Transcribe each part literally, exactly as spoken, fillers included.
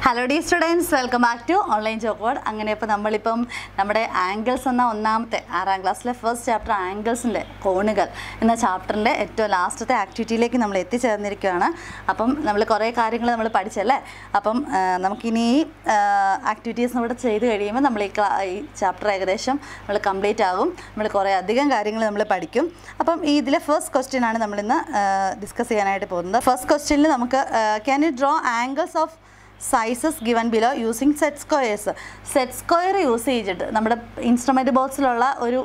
Hello dear students, welcome back to Online Chalkboard. അങ്ങനെ ഇപ്പോൾ നമ്മളിപ്പം നമ്മുടെ ആംഗിൾസ് എന്ന ഒന്നാമത്തെ ആറാം ക്ലാസ്സിലെ ഫസ്റ്റ് ചാപ്റ്റർ ആംഗിൾസിൻ്റെ കോണുകൾ എന്ന ചാപ്റ്ററിൻ്റെ ഏറ്റവും ലാസ്റ്റത്തെ ആക്ടിവിറ്റിയിലേക്ക് നമ്മൾ എത്തിച്ചേർന്നിരിക്കുകയാണ്. അപ്പം നമ്മൾ കുറേ കാര്യങ്ങൾ നമ്മൾ പഠിച്ചല്ലേ. അപ്പം നമുക്കിനി ഈ ആക്ടിവിറ്റീസ് ഇവിടെ ചെയ്ത് കഴിയുമ്പോൾ നമ്മൾ ഈ ഈ ചാപ്റ്റർ ഏകദേശം നമ്മൾ കംപ്ലീറ്റ് ആകും. നമ്മൾ കുറേ അധികം കാര്യങ്ങൾ നമ്മൾ പഠിക്കും. അപ്പം ഈ ഇതിലെ ഫസ്റ്റ് ക്വസ്റ്റ്യൻ ആണ് നമ്മളിന്ന് ഡിസ്കസ് ചെയ്യാനായിട്ട് പോകുന്നത്. ഫസ്റ്റ് ക്വസ്റ്റ്യനിൽ നമുക്ക് can you draw angles of sizes given below using set squares. Set square use ചെയ്തിട്ട് നമ്മുടെ ഇൻസ്ട്രുമെൻറ്റ് ബോക്സിലുള്ള ഒരു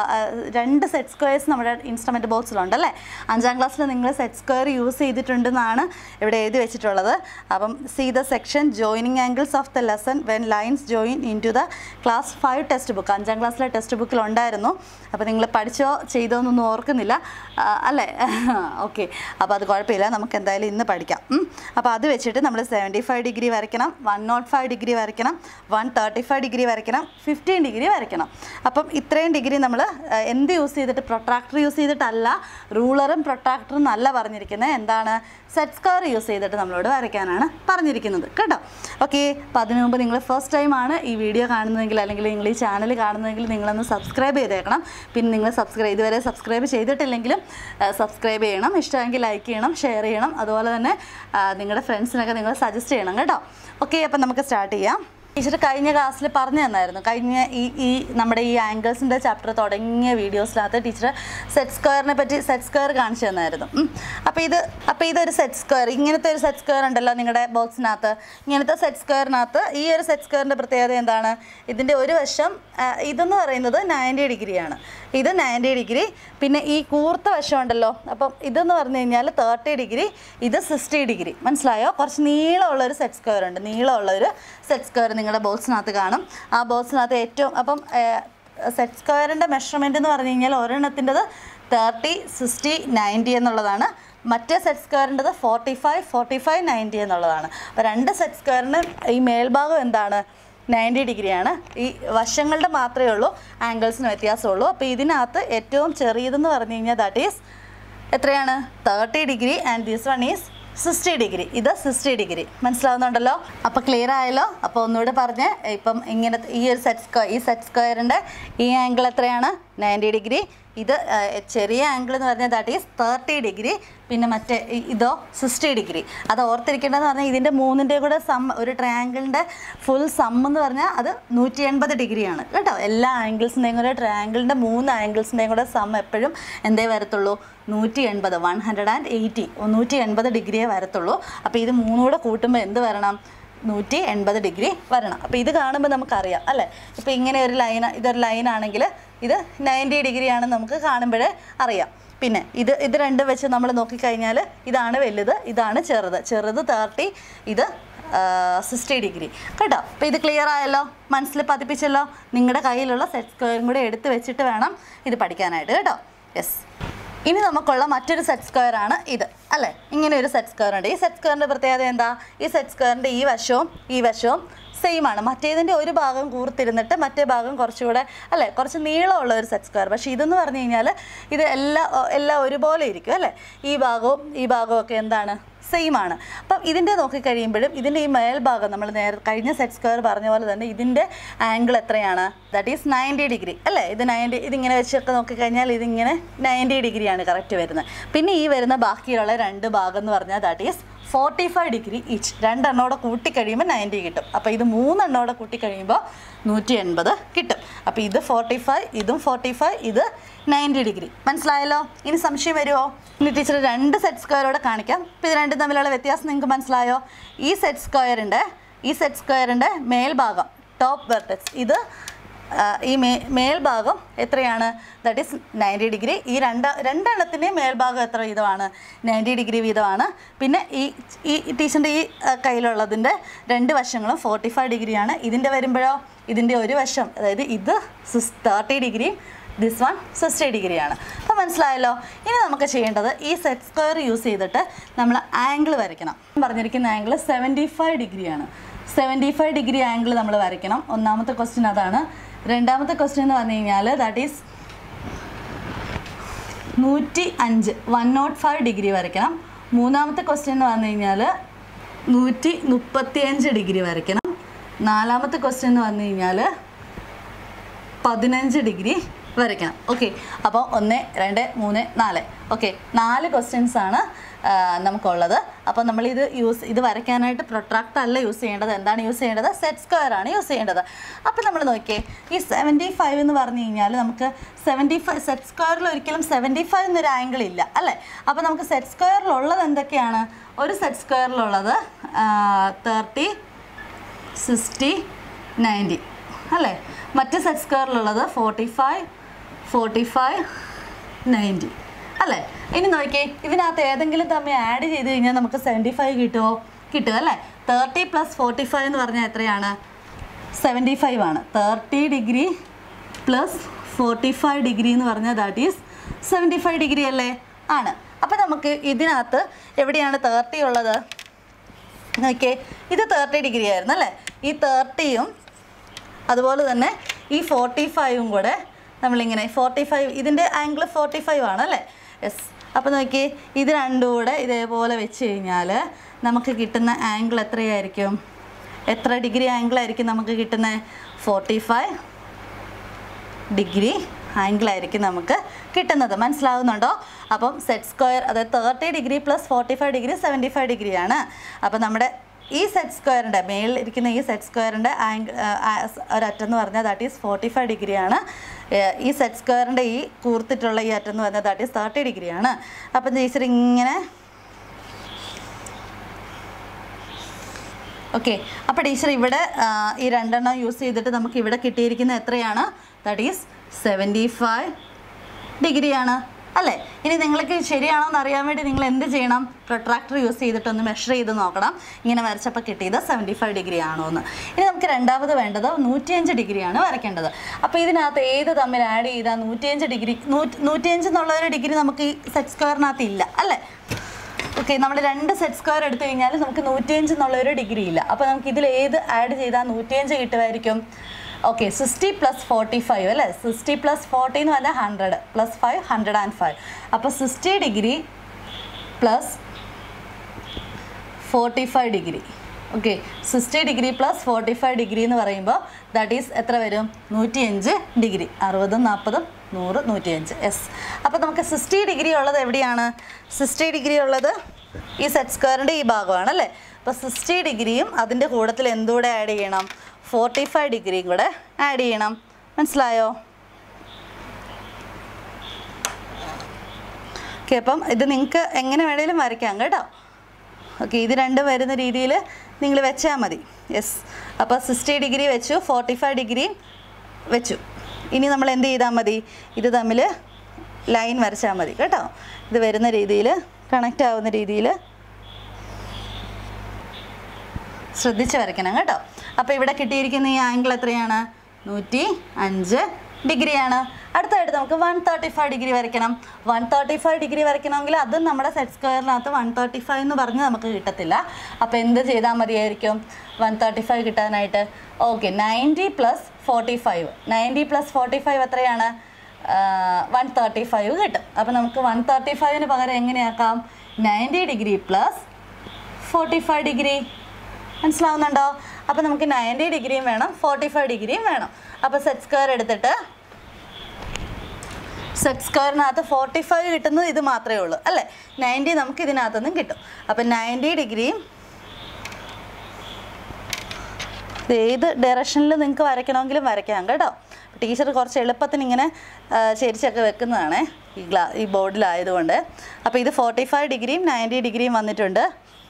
രണ്ട് സെറ്റ് സ്ക്വയർസ് നമ്മുടെ ഇൻസ്ട്രുമെൻറ്റ് ബോക്സിലുണ്ടല്ലേ. അഞ്ചാം ക്ലാസ്സിൽ നിങ്ങൾ സെറ്റ് സ്ക്വയർ യൂസ് ചെയ്തിട്ടുണ്ടെന്നാണ് ഇവിടെ എഴുതി വെച്ചിട്ടുള്ളത്. അപ്പം see the section joining angles of the lesson when lines join in to the class five text book. അഞ്ചാം ക്ലാസ്സിലെ ടെക്സ്റ്റ് ബുക്കിലുണ്ടായിരുന്നു. അപ്പോൾ നിങ്ങൾ പഠിച്ചോ ചെയ്തോ എന്നൊന്നും ഓർക്കുന്നില്ല അല്ലേ? ഓക്കെ, അപ്പോൾ അത് കുഴപ്പമില്ല, നമുക്ക് എന്തായാലും ഇന്ന് പഠിക്കാം. അപ്പോൾ അത് വെച്ചിട്ട് നമ്മൾ സെവൻറ്റി ഫൈവ് ഡിഗ്രി വരയ്ക്കണം, വൺ നോട്ട് ഫൈവ് ഡിഗ്രി വരയ്ക്കണം, വൺ തേർട്ടി ഫൈവ് ഡിഗ്രി വരയ്ക്കണം, ഫിഫ്റ്റീൻ ഡിഗ്രി വരയ്ക്കണം. അപ്പം ഇത്രയും ഡിഗ്രി നമ്മൾ എന്ത് യൂസ് ചെയ്തിട്ട്, പ്രൊട്രാക്ടർ യൂസ് ചെയ്തിട്ടല്ല, റൂളറും പ്രൊട്രാക്ടറും നല്ല പറഞ്ഞിരിക്കുന്നത് എന്താണ്, സെറ്റ് സ്ക്വയർ യൂസ് ചെയ്തിട്ട് നമ്മളോട് വരയ്ക്കാനാണ് പറഞ്ഞിരിക്കുന്നത് കേട്ടോ. ഓക്കെ, അപ്പോൾ അതിനു മുമ്പ് നിങ്ങൾ ഫസ്റ്റ് ടൈമാണ് ഈ വീഡിയോ കാണുന്നതെങ്കിൽ അല്ലെങ്കിൽ നിങ്ങൾ ഈ ചാനൽ കാണുന്നതെങ്കിൽ നിങ്ങളൊന്ന് സബ്സ്ക്രൈബ് ചെയ്തേക്കണം. പിന്നെ നിങ്ങൾ സബ്സ്ക്രൈബ് ഇതുവരെ സബ്സ്ക്രൈബ് ചെയ്തിട്ടില്ലെങ്കിലും സബ്സ്ക്രൈബ് ചെയ്യണം, ഇഷ്ടമെങ്കിൽ ലൈക്ക് ചെയ്യണം, ഷെയർ ചെയ്യണം, അതുപോലെ തന്നെ നിങ്ങളുടെ ഫ്രണ്ട്സിനൊക്കെ നിങ്ങൾ സജസ്റ്റ് ചെയ്യണം കേട്ടോ. ഓക്കെ, അപ്പം നമുക്ക് സ്റ്റാർട്ട് ചെയ്യാം. ടീച്ചർ കഴിഞ്ഞ ക്ലാസ്സിൽ പറഞ്ഞു തന്നായിരുന്നു. കഴിഞ്ഞ ഈ ഈ നമ്മുടെ ഈ ആംഗിൾസിൻ്റെ ചാപ്റ്റർ തുടങ്ങിയ വീഡിയോസിനകത്ത് ടീച്ചർ സെറ്റ് സ്ക്വയറിനെ പറ്റി സെറ്റ് സ്ക്വയർ കാണിച്ചു തന്നായിരുന്നു. അപ്പോൾ ഇത് അപ്പോൾ ഇതൊരു സെറ്റ് സ്ക്വയർ, ഇങ്ങനത്തെ ഒരു സെറ്റ് സ്ക്വയർ ഉണ്ടല്ലോ നിങ്ങളുടെ ബോക്സിനകത്ത്. ഇങ്ങനത്തെ സെറ്റ് സ്ക്വയറിനകത്ത് ഈ ഒരു സെറ്റ് സ്ക്വയറിൻ്റെ പ്രത്യേകത എന്താണ്, ഇതിൻ്റെ ഒരു വശം ഇതെന്ന് പറയുന്നത് നയൻറ്റി ഡിഗ്രിയാണ്, ഇത് നയൻറ്റി ഡിഗ്രി. പിന്നെ ഈ കൂർത്ത വശം ഉണ്ടല്ലോ, അപ്പം ഇതെന്ന് പറഞ്ഞു കഴിഞ്ഞാൽ തേർട്ടി ഡിഗ്രി, ഇത് സിക്സ്റ്റി ഡിഗ്രി. മനസ്സിലായോ? കുറച്ച് നീളമുള്ളൊരു സെറ്റ് സ്ക്വയർ ഉണ്ട്, നീളമുള്ളൊരു സെറ്റ് സ്ക്വയർ നിങ്ങളുടെ ബോക്സിനകത്ത് കാണും. ആ ബോക്സിനകത്ത് ഏറ്റവും അപ്പം സെറ്റ് സ്ക്വയറിൻ്റെ മെഷർമെൻറ്റ് എന്ന് പറഞ്ഞു കഴിഞ്ഞാൽ ഒരെണ്ണത്തിൻ്റെത് തേർട്ടി, സിക്സ്റ്റി, നയൻറ്റി എന്നുള്ളതാണ്. മറ്റേ സെറ്റ് സ്ക്വയറിൻ്റെത് forty five, forty five, ninety എന്നുള്ളതാണ്. അപ്പോൾ രണ്ട് സെറ്റ് സ്ക്വയറിന് ഈ മേൽഭാഗം എന്താണ്, നയൻറ്റി ഡിഗ്രിയാണ്. ഈ വശങ്ങളുടെ മാത്രമേ ഉള്ളൂ ആംഗിൾസിന് വ്യത്യാസമുള്ളൂ. അപ്പോൾ ഇതിനകത്ത് ഏറ്റവും ചെറിയതെന്ന് പറഞ്ഞു കഴിഞ്ഞാൽ ദാറ്റ് ഈസ് എത്രയാണ്, thirty degree and this one is sixty degree. ഇത് സിക്സ്റ്റി ഡിഗ്രി. മനസ്സിലാവുന്നുണ്ടല്ലോ? അപ്പോൾ ക്ലിയർ ആയല്ലോ? അപ്പോൾ ഒന്നുകൂടെ പറഞ്ഞ്, ഇപ്പം ഇങ്ങനെ ഈ ഒരു സെറ്റ് സ്ക്വയർ, ഈ സെറ്റ് സ്ക്വയറിൻ്റെ ഈ ആംഗിൾ എത്രയാണ്, നയൻറ്റി ഡിഗ്രി. ഇത് ചെറിയ ആംഗിൾ എന്ന് പറഞ്ഞാൽ ദാറ്റ് ഈസ് തേർട്ടി ഡിഗ്രി. പിന്നെ മറ്റേ ഇതോ സിക്സ്റ്റി ഡിഗ്രി. അത് ഓർത്തിരിക്കേണ്ടതെന്ന് പറഞ്ഞാൽ ഇതിൻ്റെ മൂന്നിൻ്റെ കൂടെ സം, ഒരു ട്രയാങ്കിളിൻ്റെ ഫുൾ സം എന്ന് പറഞ്ഞാൽ അത് നൂറ്റി എൺപത് ഡിഗ്രിയാണ് കേട്ടോ. എല്ലാ ആംഗിൾസിൻ്റെയും കൂടെ ട്രയാങ്കിളിൻ്റെ മൂന്ന് ആംഗിൾസിൻ്റെയും കൂടെ സം എപ്പോഴും എന്തേ വരത്തുള്ളൂ, നൂറ്റി എൺപത്, വൺ ഹൺഡ്രഡ് ആൻഡ് എയ്റ്റി, നൂറ്റി എൺപത് ഡിഗ്രിയേ വരത്തുള്ളൂ. അപ്പോൾ ഇത് മൂന്നുകൂടെ കൂട്ടുമ്പോൾ എന്ത് വരണം, നൂറ്റി എൺപത് ഡിഗ്രി വരണം. അപ്പോൾ ഇത് കാണുമ്പോൾ നമുക്കറിയാം അല്ലേ. ഇപ്പോൾ ഇങ്ങനെ ഒരു ലൈൻ, ഇതൊരു ലൈനാണെങ്കിൽ ഇത് നയൻറ്റി ഡിഗ്രിയാണെന്ന് നമുക്ക് കാണുമ്പോഴേ അറിയാം. പിന്നെ ഇത് ഇത് രണ്ടും വെച്ച് നമ്മൾ നോക്കിക്കഴിഞ്ഞാൽ ഇതാണ് വലുത്, ഇതാണ് ചെറുത്. ചെറുത് തേർട്ടി, ഇത് സിക്സ്റ്റി ഡിഗ്രി കേട്ടോ. അപ്പോൾ ഇത് ക്ലിയർ ആയല്ലോ, മനസ്സിൽ പതിപ്പിച്ചല്ലോ. നിങ്ങളുടെ കയ്യിലുള്ള സെറ്റ് സ്ക്വയറും കൂടെ എടുത്ത് വെച്ചിട്ട് വേണം ഇത് പഠിക്കാനായിട്ട് കേട്ടോ. യെസ്, ഇനി നമുക്കുള്ള മറ്റൊരു സെറ്റ് സ്ക്വയർ ആണ് ഇത് അല്ലേ. ഇങ്ങനെ ഒരു സെറ്റ് സ്ക്വയർ ഉണ്ട്. ഈ സെറ്റ് സ്ക്വയറിൻ്റെ പ്രത്യേകത എന്താ, ഈ സെറ്റ് സ്ക്വയറിൻ്റെ ഈ വശവും ഈ വശവും സെയിം ആണ്. മറ്റേതിൻ്റെ ഒരു ഭാഗം കൂർത്തിരുന്നിട്ട് മറ്റേ ഭാഗം കുറച്ചുകൂടെ അല്ലേ, കുറച്ച് നീളമുള്ള ഒരു സെറ്റ് സ്ക്വയർ. പക്ഷേ ഇതെന്ന് പറഞ്ഞു കഴിഞ്ഞാൽ ഇത് എല്ലാ എല്ലാം ഒരുപോലെ ഇരിക്കും അല്ലേ. ഈ ഭാഗവും ഈ ഭാഗവും ഒക്കെ എന്താണ്, സെയിം ആണ്. അപ്പം ഇതിൻ്റെ നോക്കിക്കഴിയുമ്പോഴും ഇതിൻ്റെ ഈ മേൽഭാഗം നമ്മൾ നേരെ കഴിഞ്ഞ സെറ്റ് സ്ക്വയർ പറഞ്ഞ പോലെ തന്നെ ഇതിൻ്റെ ആംഗിൾ എത്രയാണ്, ദാറ്റ് ഈസ് നയൻറ്റി ഡിഗ്രി അല്ലേ. ഇത് നയൻറ്റി, ഇതിങ്ങനെ വെച്ചൊക്കെ നോക്കിക്കഴിഞ്ഞാൽ ഇതിങ്ങനെ നയൻറ്റി ഡിഗ്രിയാണ് കറക്റ്റ് വരുന്നത്. പിന്നെ ഈ വരുന്ന ബാക്കിയുള്ള രണ്ട് ഭാഗം എന്ന് പറഞ്ഞാൽ that is forty five degree each. രണ്ടെണ്ണോടെ കൂട്ടിക്കഴിയുമ്പോൾ നയൻറ്റി കിട്ടും. അപ്പോൾ ഇത് മൂന്നെണ്ണോടെ കൂട്ടിക്കഴിയുമ്പോൾ നൂറ്റി എൺപത് കിട്ടും. അപ്പോൾ ഇത് ഫോർട്ടി ഫൈവ്, ഇതും ഫോർട്ടി ഫൈവ്, ഇത് നയൻറ്റി ഡിഗ്രി. മനസ്സിലായല്ലോ? ഇനി സംശയം വരുമോ? ഇനി ടീച്ചർ രണ്ട് സെറ്റ് സ്ക്വയറോടെ കാണിക്കാം. അപ്പോൾ ഇത് രണ്ടും തമ്മിലുള്ള വ്യത്യാസം നിങ്ങൾക്ക് മനസ്സിലായോ? ഈ സെറ്റ് സ്ക്വയറിൻ്റെ ഈ സെറ്റ് സ്ക്വയറിൻ്റെ മേൽഭാഗം, ടോപ്പ് വെർട്ടെക്സ്, ഇത് ഈ മേ മേൽഭാഗം എത്രയാണ്, ദാറ്റ് ഈസ് നയൻറ്റി ഡിഗ്രി. ഈ രണ്ട് രണ്ടെണ്ണത്തിൻ്റെയും മേൽഭാഗം എത്ര വീതമാണ്, നയൻറ്റി ഡിഗ്രി വീതമാണ്. പിന്നെ ഈ ഈ ടീച്ചറിൻ്റെ ഈ കയ്യിലുള്ളതിൻ്റെ രണ്ട് വശങ്ങളും ഫോർട്ടി ഫൈവ് ഡിഗ്രിയാണ്. ഇതിൻ്റെ വരുമ്പോഴോ ഇതിൻ്റെ ഒരു വശം, അതായത് ഇത് സിക്സ് തേർട്ടി ഡിഗ്രിയും ദിസ് വൺ സിക്സ്റ്റി ഡിഗ്രിയാണ്. അപ്പോൾ മനസ്സിലായല്ലോ? ഇനി നമുക്ക് ചെയ്യേണ്ടത് ഈ സെറ്റ് സ്ക്വയർ യൂസ് ചെയ്തിട്ട് നമ്മൾ ആംഗിൾ വരയ്ക്കണം. പറഞ്ഞിരിക്കുന്ന ആംഗിൾ സെവൻറ്റി ഫൈവ് ഡിഗ്രിയാണ്. സെവൻറ്റി ഫൈവ് ഡിഗ്രി ആംഗിൾ നമ്മൾ വരയ്ക്കണം. ഒന്നാമത്തെ ക്വസ്റ്റ്യൻ അതാണ്. രണ്ടാമത്തെ ക്വസ്റ്റ്യൻ എന്ന് പറഞ്ഞു കഴിഞ്ഞാൽ ദാറ്റ് ഈസ് നൂറ്റി അഞ്ച്, വൺ നോട്ട് ഫൈവ് ഡിഗ്രി വരയ്ക്കണം. മൂന്നാമത്തെ ക്വസ്റ്റ്യൻ എന്ന് പറഞ്ഞു കഴിഞ്ഞാൽ നൂറ്റി മുപ്പത്തിയഞ്ച് ഡിഗ്രി വരയ്ക്കണം. നാലാമത്തെ ക്വസ്റ്റ്യൻ എന്ന് പറഞ്ഞു കഴിഞ്ഞാൽ പതിനഞ്ച് ഡിഗ്രി വരയ്ക്കണം. ഓക്കെ, അപ്പോൾ ഒന്ന് രണ്ട് മൂന്ന് നാല്. ഓക്കെ, നാല് ക്വസ്റ്റ്യൻസ് ആണ് നമുക്കുള്ളത്. അപ്പോൾ നമ്മളിത് യൂസ് ഇത് വരയ്ക്കാനായിട്ട് പ്രൊട്രാക്ടർ അല്ല യൂസ് ചെയ്യേണ്ടത്. എന്താണ് യൂസ് ചെയ്യേണ്ടത്? സെറ്റ് സ്ക്വയർ ആണ് യൂസ് ചെയ്യേണ്ടത്. അപ്പോൾ നമ്മൾ നോക്കിയേ, ഈ സെവൻറ്റി ഫൈവ് എന്ന് പറഞ്ഞു കഴിഞ്ഞാൽ നമുക്ക് സെവൻറ്റി ഫൈവ് സെറ്റ് സ്ക്വയറിൽ ഒരിക്കലും സെവൻറ്റി ഫൈവ് എന്നൊരു ആംഗിൾ ഇല്ല അല്ലേ. അപ്പോൾ നമുക്ക് സെറ്റ് സ്ക്വയറിലുള്ളത് എന്തൊക്കെയാണ്? ഒരു സെറ്റ് സ്ക്വയറിലുള്ളത് തേർട്ടി, സിക്സ്റ്റി, നയൻറ്റി അല്ലേ. മറ്റ് സെറ്റ് സ്ക്വയറിലുള്ളത് forty five, forty five, ninety അല്ലേ. ഇനി നോക്കിയേ, ഇതിനകത്ത് ഏതെങ്കിലും തമ്മിൽ ആഡ് ചെയ്ത് കഴിഞ്ഞാൽ നമുക്ക് സെവൻറ്റി ഫൈവ് കിട്ടുമോ? കിട്ടും അല്ലേ. തേർട്ടി പ്ലസ് ഫോർട്ടി ഫൈവ് എന്ന് പറഞ്ഞാൽ എത്രയാണ്? സെവൻറ്റി ഫൈവ് ആണ്. Thirty degree plus forty five degree എന്ന് പറഞ്ഞാൽ that is seventy five degree അല്ലേ? ആണ്. അപ്പോൾ നമുക്ക് ഇതിനകത്ത് എവിടെയാണ് തേർട്ടി ഉള്ളത്? നോക്കിയേ, ഇത് തേർട്ടി ഡിഗ്രി ആയിരുന്നു അല്ലേ. ഈ തേർട്ടിയും അതുപോലെ തന്നെ ഈ ഫോർട്ടി ഫൈവും കൂടെ നമ്മളിങ്ങനെ ഫോർട്ടി ഫൈവ് ഇതിൻ്റെ ആംഗിൾ ഫോർട്ടി ഫൈവ് ആണല്ലേ. യെസ്. അപ്പോൾ നോക്കിയേ, ഇത് രണ്ടും കൂടെ ഇതേപോലെ വെച്ച് കഴിഞ്ഞാൽ നമുക്ക് കിട്ടുന്ന ആംഗിൾ എത്രയായിരിക്കും? എത്ര ഡിഗ്രി ആംഗിളായിരിക്കും നമുക്ക് കിട്ടുന്നത്? ഫോർട്ടി ഫൈവ് ഡിഗ്രി ആംഗിളായിരിക്കും നമുക്ക് കിട്ടുന്നത്. മനസ്സിലാവുന്നുണ്ടോ? അപ്പം സെറ്റ് സ്ക്വയർ അതായത് thirty degree plus forty five degree seventy five ഡിഗ്രിയാണ്. അപ്പോൾ നമ്മുടെ ഈ സെറ്റ് സ്ക്വയറിൻ്റെ മേളിൽ ഇരിക്കുന്ന ഈ സെറ്റ് സ്ക്വയറിൻ്റെ ആംഗിൾ ഒരറ്റം എന്ന് പറഞ്ഞാൽ ദാറ്റ് ഈസ് ഫോർട്ടി ഫൈവ് ഡിഗ്രിയാണ്. ഈ സെറ്റ് സ്ക്വയറിൻ്റെ ഈ കൂർത്തിട്ടുള്ള ഈ അറ്റം എന്ന് പറഞ്ഞാൽ ദാറ്റ് ഈസ് തേർട്ടി ഡിഗ്രിയാണ്. അപ്പം ടീച്ചർ ഇങ്ങനെ ഓക്കെ. അപ്പോൾ ടീച്ചർ ഇവിടെ ഈ രണ്ടെണ്ണം യൂസ് ചെയ്തിട്ട് നമുക്ക് ഇവിടെ കിട്ടിയിരിക്കുന്നത് എത്രയാണ്? ദാറ്റ് ഈസ് സെവൻറ്റി ഫൈവ് ഡിഗ്രിയാണ് അല്ലേ. ഇനി നിങ്ങൾക്ക് ശരിയാണോ എന്ന് അറിയാൻ വേണ്ടി നിങ്ങൾ എന്ത് ചെയ്യണം? പ്രൊട്രാക്ടർ യൂസ് ചെയ്തിട്ടൊന്ന് മെഷർ ചെയ്ത് നോക്കണം. ഇങ്ങനെ വരച്ചപ്പോൾ കിട്ടിയത് സെവൻറ്റി ഫൈവ് ഡിഗ്രി ആണോ എന്ന്. ഇനി നമുക്ക് രണ്ടാമത് വേണ്ടത് നൂറ്റിയഞ്ച് ഡിഗ്രിയാണ് വരയ്ക്കേണ്ടത്. അപ്പോൾ ഇതിനകത്ത് ഏത് തമ്മിൽ ആഡ് ചെയ്താൽ നൂറ്റിയഞ്ച് ഡിഗ്രി നൂറ്റി നൂറ്റിയഞ്ച് എന്നുള്ള ഒരു ഡിഗ്രി നമുക്ക് ഈ സെറ്റ് സ്ക്വയറിനകത്ത് ഇല്ല അല്ലേ. ഓക്കെ, നമ്മൾ രണ്ട് സെറ്റ് സ്ക്വയർ എടുത്തു കഴിഞ്ഞാൽ നമുക്ക് നൂറ്റിയഞ്ച് എന്നുള്ളൊരു ഡിഗ്രി ഇല്ല. അപ്പോൾ നമുക്ക് ഇതിൽ ഏത് ആഡ് ചെയ്താൽ നൂറ്റിയഞ്ച് കിട്ടുമായിരിക്കും? Okay, sixty plus forty five അല്ലേ. സിക്സ്റ്റി പ്ലസ് ഫോർട്ടി എന്ന് പറഞ്ഞാൽ hundred plus five hundred and five. അപ്പോൾ sixty degree plus forty five degree. Okay, sixty degree plus forty five degree എന്ന് പറയുമ്പോൾ ദാറ്റ് ഈസ് എത്ര വരും? നൂറ്റിയഞ്ച് ഡിഗ്രി. അറുപതും നാൽപ്പതും നൂറ് നൂറ്റിയഞ്ച്. യെസ്. അപ്പോൾ നമുക്ക് സിക്സ്റ്റി ഡിഗ്രി ഉള്ളത് എവിടെയാണ്? സിക്സ്റ്റി ഡിഗ്രി ഉള്ളത് ഈ സെറ്റ് സ്ക്വയറിൻ്റെ ഈ ഭാഗമാണ് അല്ലേ. അപ്പോൾ സിക്സ്റ്റി ഡിഗ്രിയും അതിൻ്റെ കൂട്ടത്തിൽ എന്തുകൂടെ ആഡ് ചെയ്യണം? ഫോർട്ടി ഫൈവ് ഡിഗ്രിയും കൂടെ ആഡ് ചെയ്യണം. മനസ്സിലായോ? ഓക്കെ, അപ്പം ഇത് നിങ്ങൾക്ക് എങ്ങനെ വേണേലും വരയ്ക്കാം കേട്ടോ. ഓക്കെ, ഇത് രണ്ടും വരുന്ന രീതിയിൽ നിങ്ങൾ വെച്ചാൽ മതി. യെസ്. അപ്പോൾ സിക്സ്റ്റി ഡിഗ്രി വെച്ചു, ഫോർട്ടി ഫൈവ് ഡിഗ്രി വെച്ചു. ഇനി നമ്മൾ എന്ത് ചെയ്താൽ മതി? ഇത് തമ്മിൽ ലൈൻ വരച്ചാൽ മതി കേട്ടോ. ഇത് വരുന്ന രീതിയിൽ കണക്റ്റ് ആവുന്ന രീതിയിൽ ശ്രദ്ധിച്ച് വരയ്ക്കണം കേട്ടോ. അപ്പോൾ ഇവിടെ കിട്ടിയിരിക്കുന്ന ഈ ആംഗിൾ എത്രയാണ്? നൂറ്റി അഞ്ച് ഡിഗ്രിയാണ്. അടുത്തായിട്ട് നമുക്ക് വൺ തേർട്ടി ഫൈവ് ഡിഗ്രി വരയ്ക്കണം. വൺ തേർട്ടി ഫൈവ് ഡിഗ്രി വരയ്ക്കണമെങ്കിൽ അതും നമ്മുടെ സെറ്റ് സ്ക്വയറിനകത്ത് വൺ തേർട്ടി ഫൈവ് എന്ന് പറഞ്ഞ് നമുക്ക് കിട്ടത്തില്ല. അപ്പോൾ എന്ത് ചെയ്താൽ മതിയായിരിക്കും വൺ തേർട്ടി ഫൈവ് കിട്ടാനായിട്ട്? Okay, ninety plus forty five ninety plus forty five എത്രയാണ്? വൺ തേർട്ടി ഫൈവ് കിട്ടും. അപ്പോൾ നമുക്ക് വൺ തേർട്ടി ഫൈവിന് പകരം എങ്ങനെയാക്കാം? Ninety degree plus forty five degree. മനസ്സിലാവുന്നുണ്ടോ? അപ്പോൾ നമുക്ക് നയൻറ്റി ഡിഗ്രിയും വേണം ഫോർട്ടി ഫൈവ് ഡിഗ്രിയും വേണം. അപ്പോൾ സെറ്റ് സ്ക്വയർ എടുത്തിട്ട് സെറ്റ് സ്ക്വയറിനകത്ത് ഫോർട്ടി ഫൈവ് കിട്ടുന്നത് ഇത് മാത്രമേ ഉള്ളൂ അല്ലേ. നയൻറ്റി നമുക്ക് ഇതിനകത്തുനിന്നും കിട്ടും. അപ്പം നയൻറ്റി ഡിഗ്രിയും ഏത് ഡയറക്ഷനിൽ നിങ്ങൾക്ക് വരയ്ക്കണമെങ്കിലും വരയ്ക്കാം കേട്ടോ. ടീച്ചർ കുറച്ച് എളുപ്പത്തിന് ഇങ്ങനെ ചേരിച്ചൊക്കെ വെക്കുന്നതാണ് ഈ ഗ്ലാ ഈ ബോർഡിലായതുകൊണ്ട്. അപ്പോൾ ഇത് ഫോർട്ടി ഫൈവ് ഡിഗ്രിയും നയൻറ്റി ഡിഗ്രിയും വന്നിട്ടുണ്ട്.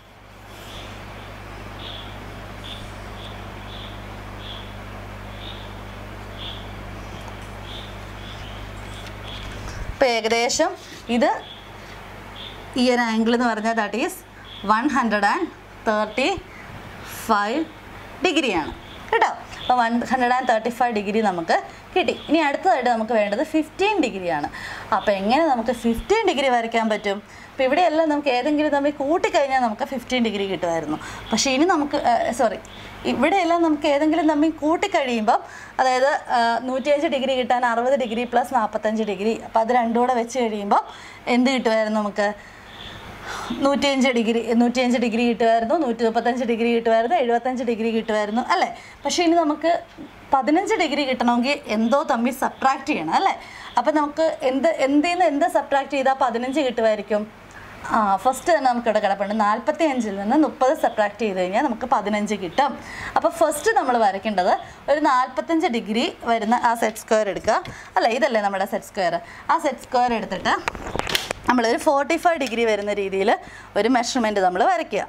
ഇപ്പോൾ ഏകദേശം ഇത് ഈ ഒരു ആംഗിൾ എന്ന് പറഞ്ഞാൽ that is one hundred and thirty five ഡിഗ്രിയാണ് കേട്ടോ. അപ്പോൾ one hundred and thirty five degree നമുക്ക് കിട്ടി. ഇനി അടുത്തതായിട്ട് നമുക്ക് വേണ്ടത് ഫിഫ്റ്റീൻ ഡിഗ്രിയാണ്. അപ്പോൾ എങ്ങനെ നമുക്ക് ഫിഫ്റ്റീൻ ഡിഗ്രി വരയ്ക്കാൻ പറ്റും? അപ്പോൾ ഇവിടെയെല്ലാം നമുക്ക് ഏതെങ്കിലും തമ്മിൽ കൂട്ടിക്കഴിഞ്ഞാൽ നമുക്ക് ഫിഫ്റ്റീൻ ഡിഗ്രി കിട്ടുമായിരുന്നു. പക്ഷേ ഇനി നമുക്ക് സോറി ഇവിടെയെല്ലാം നമുക്ക് ഏതെങ്കിലും തമ്മിൽ കൂട്ടിക്കഴിയുമ്പം അതായത് നൂറ്റിയഞ്ച് ഡിഗ്രി കിട്ടാൻ അറുപത് ഡിഗ്രി പ്ലസ് നാൽപ്പത്തഞ്ച് ഡിഗ്രി, അപ്പോൾ അത് രണ്ടും കൂടെ വെച്ച് കഴിയുമ്പോൾ എന്ത് കിട്ടുമായിരുന്നു? നമുക്ക് നൂറ്റിയഞ്ച് ഡിഗ്രി നൂറ്റിയഞ്ച് ഡിഗ്രി കിട്ടുമായിരുന്നു, നൂറ്റി മുപ്പത്തഞ്ച് ഡിഗ്രി കിട്ടുമായിരുന്നു, എഴുപത്തഞ്ച് ഡിഗ്രി കിട്ടുമായിരുന്നു അല്ലേ. പക്ഷേ ഇനി നമുക്ക് പതിനഞ്ച് ഡിഗ്രി കിട്ടണമെങ്കിൽ എന്തോ തമ്മിൽ സബ്ട്രാക്ട് ചെയ്യണം അല്ലേ. അപ്പം നമുക്ക് എന്ത് എന്തിൽ നിന്ന് എന്ത് സബ്ട്രാക്ട് ചെയ്താൽ പതിനഞ്ച് കിട്ടുമായിരിക്കും? ആ ഫസ്റ്റ് തന്നെ നമുക്കിവിടെ കിടപ്പുണ്ട്. നാൽപ്പത്തി അഞ്ചിൽ നിന്ന് മുപ്പത് സബ്ട്രാക്ട് ചെയ്ത് കഴിഞ്ഞാൽ നമുക്ക് പതിനഞ്ച് കിട്ടും. അപ്പോൾ ഫസ്റ്റ് നമ്മൾ വരയ്ക്കേണ്ടത് ഒരു നാൽപ്പത്തഞ്ച് ഡിഗ്രി വരുന്ന ആ സെറ്റ് സ്ക്വയർ എടുക്കുക അല്ലേ. ഇതല്ലേ നമ്മുടെ സെറ്റ് സ്ക്വയർ. ആ സെറ്റ് സ്ക്വയർ എടുത്തിട്ട് നമ്മളൊരു ഫോർട്ടി ഫൈവ് ഡിഗ്രി വരുന്ന രീതിയിൽ ഒരു മെഷർമെൻറ്റ് നമ്മൾ വരയ്ക്കുക.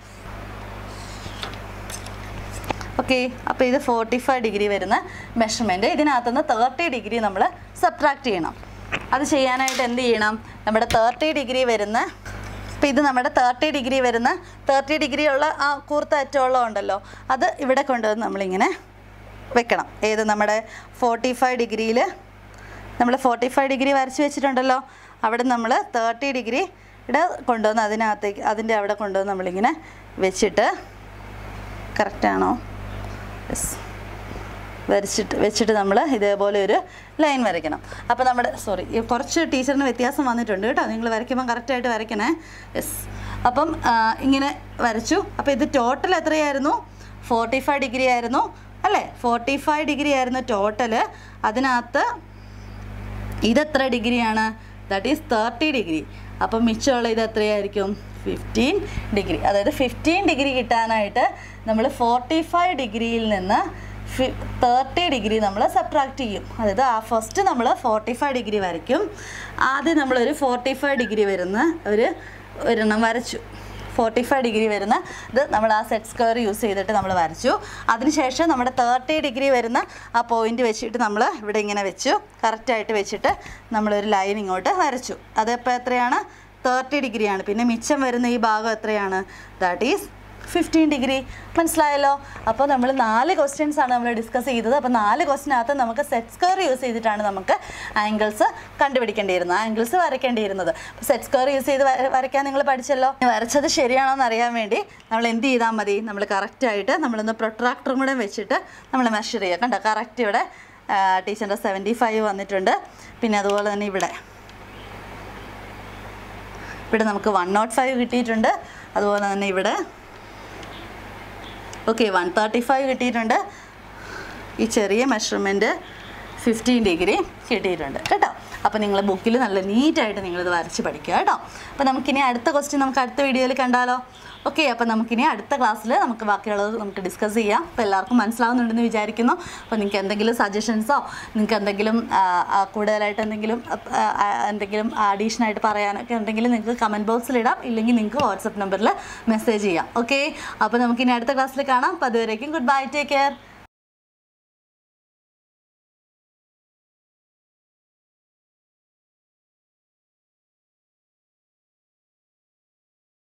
ഓക്കെ, അപ്പോൾ ഇത് ഫോർട്ടി ഫൈവ് ഡിഗ്രി വരുന്ന മെഷർമെൻറ്റ്. ഇതിനകത്തുനിന്ന് തേർട്ടി ഡിഗ്രി നമ്മൾ സബ്ട്രാക്ട് ചെയ്യണം. അത് ചെയ്യാനായിട്ട് എന്ത് ചെയ്യണം? നമ്മുടെ തേർട്ടി ഡിഗ്രി വരുന്ന അപ്പോൾ ഇത് നമ്മുടെ തേർട്ടി ഡിഗ്രി വരുന്ന തേർട്ടി ഡിഗ്രി ഉള്ള ആ കൂർത്ത അറ്റമുള്ള ഉണ്ടല്ലോ, അത് ഇവിടെ കൊണ്ടുവന്ന് നമ്മളിങ്ങനെ വെക്കണം. ഏത് നമ്മുടെ ഫോർട്ടി ഫൈവ് ഡിഗ്രിയിൽ നമ്മൾ ഫോർട്ടി ഫൈവ് ഡിഗ്രി വരച്ച് വെച്ചിട്ടുണ്ടല്ലോ, അവിടെ നമ്മൾ തേർട്ടി ഡിഗ്രിയുടെ കൊണ്ടുവന്ന് അതിനകത്തേക്ക് അതിൻ്റെ അവിടെ കൊണ്ടുവന്ന് നമ്മളിങ്ങനെ വെച്ചിട്ട് കറക്റ്റാണോ യെസ് വരച്ചിട്ട് വെച്ചിട്ട് നമ്മൾ ഇതേപോലെ ഒരു ലൈൻ വരയ്ക്കണം. അപ്പോൾ നമ്മുടെ സോറി കുറച്ച് ടീച്ചറിന് വ്യത്യാസം വന്നിട്ടുണ്ട് കേട്ടോ, നിങ്ങൾ വരയ്ക്കുമ്പോൾ കറക്റ്റായിട്ട് വരയ്ക്കണേ. യെസ്, അപ്പം ഇങ്ങനെ വരച്ചു. അപ്പോൾ ഇത് ടോട്ടൽ എത്രയായിരുന്നു? ഫോർട്ടി ഫൈവ് ഡിഗ്രി ആയിരുന്നു അല്ലേ. ഫോർട്ടി ഫൈവ് ഡിഗ്രി ആയിരുന്നു ടോട്ടൽ. അതിനകത്ത് ഇതെത്ര ഡിഗ്രിയാണ്? That is thirty degree. അപ്പം മിച്ചമുള്ള ഇത് എത്രയായിരിക്കും? Fifteen degree. അതായത് ഫിഫ്റ്റീൻ ഡിഗ്രി കിട്ടാനായിട്ട് നമ്മൾ ഫോർട്ടി ഫൈവ് ഡിഗ്രിയിൽ നിന്ന് ഫി തേർട്ടി ഡിഗ്രി നമ്മൾ സബ്ട്രാക്ട് ചെയ്യും. അതായത് ആ ഫസ്റ്റ് നമ്മൾ ഫോർട്ടി ഫൈവ് ഡിഗ്രി വരയ്ക്കും. ആദ്യം നമ്മളൊരു ഫോർട്ടി ഫൈവ് ഡിഗ്രി വരുന്ന ഒരു ഒരെണ്ണം വരച്ചു. ഫോർട്ടി ഫൈവ് ഡിഗ്രി വരുന്ന ഇത് നമ്മൾ ആ സെറ്റ് സ്ക്വയർ യൂസ് ചെയ്തിട്ട് നമ്മൾ വരച്ചു. അതിനുശേഷം നമ്മുടെ തേർട്ടി ഡിഗ്രി വരുന്ന ആ പോയിൻ്റ് വെച്ചിട്ട് നമ്മൾ ഇവിടെ ഇങ്ങനെ വെച്ചു. കറക്റ്റായിട്ട് വെച്ചിട്ട് നമ്മളൊരു ലൈൻ ഇങ്ങോട്ട് വരച്ചു. അതിപ്പോൾ എത്രയാണ്? തേർട്ടി ഡിഗ്രിയാണ്. പിന്നെ മിച്ചം വരുന്ന ഈ ഭാഗം എത്രയാണ്? That is fifteen degree. മനസ്സിലായല്ലോ? അപ്പോൾ നമ്മൾ നാല് ക്വസ്റ്റ്യൻസ് ആണ് നമ്മൾ ഡിസ്കസ് ചെയ്തത്. അപ്പോൾ നാല് ക്വസ്റ്റിനകത്ത് നമുക്ക് സെറ്റ് സ്ക്വയർ യൂസ് ചെയ്തിട്ടാണ് നമുക്ക് ആംഗിൾസ് കണ്ടുപിടിക്കേണ്ടിയിരുന്നത്, ആംഗിൾസ് വരയ്ക്കേണ്ടിയിരുന്നത്. അപ്പോൾ സെറ്റ് സ്ക്വയർ യൂസ് ചെയ്ത് വരയ്ക്കാൻ നിങ്ങൾ പഠിച്ചല്ലോ. വരച്ചത് ശരിയാണോ എന്ന് അറിയാൻ വേണ്ടി നമ്മൾ എന്ത് ചെയ്താൽ മതി? നമ്മൾ കറക്റ്റായിട്ട് നമ്മളൊന്ന് പ്രൊട്രാക്ടറും കൂടെ വെച്ചിട്ട് നമ്മൾ മെഷർ ചെയ്യുക. കണ്ടോ, കറക്റ്റ് ഇവിടെ ടീച്ചറിൻ്റെ സെവൻറ്റി ഫൈവ് വന്നിട്ടുണ്ട്. പിന്നെ അതുപോലെ തന്നെ ഇവിടെ ഇവിടെ നമുക്ക് വൺ നോട്ട് ഫൈവ് കിട്ടിയിട്ടുണ്ട്. അതുപോലെ തന്നെ ഇവിടെ ഓക്കെ വൺ തേർട്ടി ഫൈവ് കിട്ടിയിട്ടുണ്ട്. ഈ ചെറിയ മെഷർമെൻറ്റ് ഫിഫ്റ്റീൻ ഡിഗ്രി കിട്ടിയിട്ടുണ്ട് കേട്ടോ. അപ്പോൾ നിങ്ങൾ ബുക്കിൽ നല്ല നീറ്റായിട്ട് നിങ്ങളിത് വരച്ച് പഠിക്കുക കേട്ടോ. അപ്പോൾ നമുക്കിനി അടുത്ത ക്വസ്റ്റ്യൻ നമുക്ക് അടുത്ത വീഡിയോയിൽ കണ്ടാലോ? ഓക്കെ, അപ്പോൾ നമുക്കിനി അടുത്ത ക്ലാസ്സിൽ നമുക്ക് ബാക്കിയുള്ളത് നമുക്ക് ഡിസ്കസ് ചെയ്യാം. അപ്പോൾ എല്ലാവർക്കും മനസ്സിലാവുന്നുണ്ടെന്ന് വിചാരിക്കുന്നു. അപ്പോൾ നിങ്ങൾക്ക് എന്തെങ്കിലും സജഷൻസോ നിങ്ങൾക്ക് എന്തെങ്കിലും കൂടുതലായിട്ട് എന്തെങ്കിലും എന്തെങ്കിലും അഡീഷണലായിട്ട് പറയാനൊക്കെ ഉണ്ടെങ്കിൽ നിങ്ങൾക്ക് കമൻറ്റ് ബോക്സിലിടാം, ഇല്ലെങ്കിൽ നിങ്ങൾക്ക് വാട്സപ്പ് നമ്പറിൽ മെസ്സേജ് ചെയ്യാം. ഓക്കെ, അപ്പോൾ നമുക്കിനി അടുത്ത ക്ലാസ്സിൽ കാണാം. അപ്പോൾ അതുവരേക്കും ഗുഡ് ബൈ, ടേക്ക് കെയർ.